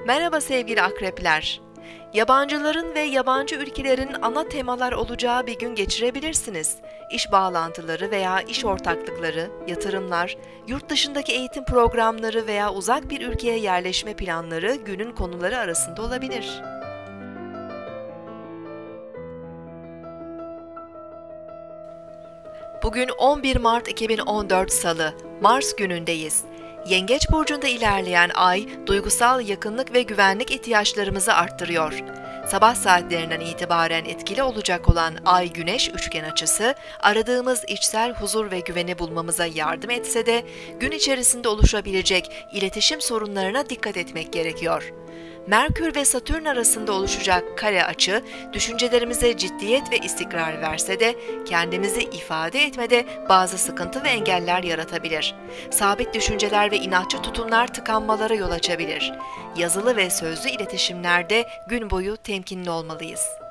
Merhaba sevgili akrepler. Yabancıların ve yabancı ülkelerin ana temalar olacağı bir gün geçirebilirsiniz. İş bağlantıları veya iş ortaklıkları, yatırımlar, yurt dışındaki eğitim programları veya uzak bir ülkeye yerleşme planları günün konuları arasında olabilir. Bugün 11 Mart 2014 Salı, Mars günündeyiz. Yengeç burcunda ilerleyen ay, duygusal yakınlık ve güvenlik ihtiyaçlarımızı arttırıyor. Sabah saatlerinden itibaren etkili olacak olan Ay-Güneş üçgen açısı, aradığımız içsel huzur ve güveni bulmamıza yardım etse de, gün içerisinde oluşabilecek iletişim sorunlarına dikkat etmek gerekiyor. Merkür ve Satürn arasında oluşacak kare açı, düşüncelerimize ciddiyet ve istikrar verse de kendimizi ifade etmede bazı sıkıntı ve engeller yaratabilir. Sabit düşünceler ve inatçı tutumlar tıkanmalara yol açabilir. Yazılı ve sözlü iletişimlerde gün boyu temkinli olmalıyız.